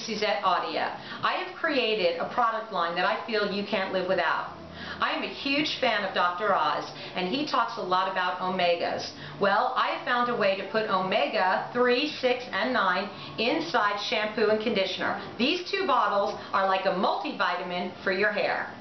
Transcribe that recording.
Suzette Audia. I have created a product line that I feel you can't live without. I am a huge fan of Dr. Oz, and he talks a lot about omegas. Well, I have found a way to put omega 3, 6, and 9 inside shampoo and conditioner. These two bottles are like a multivitamin for your hair.